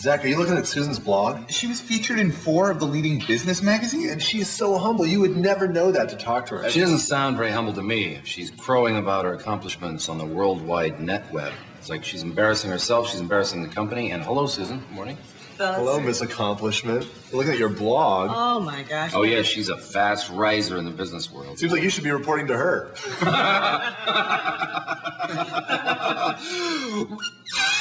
Zach, are you looking at Susan's blog? She was featured in 4 of the leading business magazines. And she is so humble. You would never know that to talk to her. She doesn't sound very humble to me. She's crowing about her accomplishments on the worldwide net web. It's like she's embarrassing herself, she's embarrassing the company. And hello, Susan. Good morning. Hello, Miss Accomplishment. Looking at your blog. Oh, my gosh. Oh, yeah, she's a fast riser in the business world. Seems like you should be reporting to her.